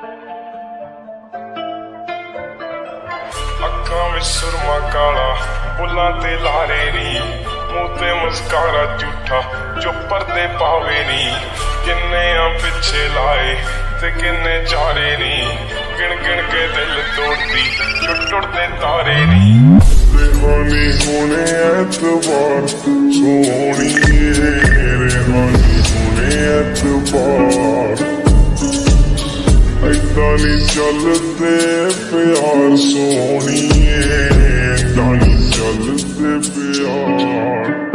अखां विच सुरमा काला बुल्लां ते लारे नी, मूंह ते मुस्कारा झूठा जो पर्दे पावे नी। किन्ने पिछे लाए ते किन्ने चारे नी, गिन गिन के दिल तोड़ती टुटते तारे नी। रेहानी होने एतबार सोहणिए, रेहानी होने एतबार ऐदा नी चलदे प्यार सोहणिए, ऐदा नी चलदे प्यार।